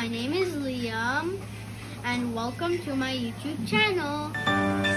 my name is Liam and welcome to my YouTube channel.